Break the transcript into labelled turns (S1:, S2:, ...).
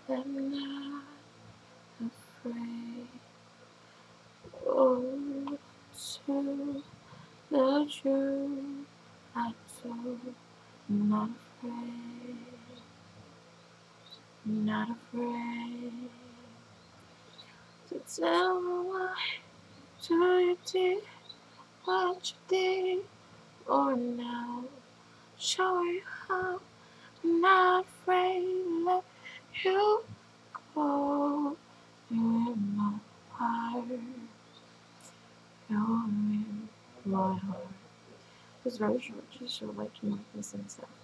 S1: I'm not afraid. Oh, to the truth, I do. Not afraid. Not afraid to tell me why. Do you did what you did, or now? Show you how. I'm not afraid to let you go. You're in my heart. You're in my heart. It's very short, just so like you might listen to.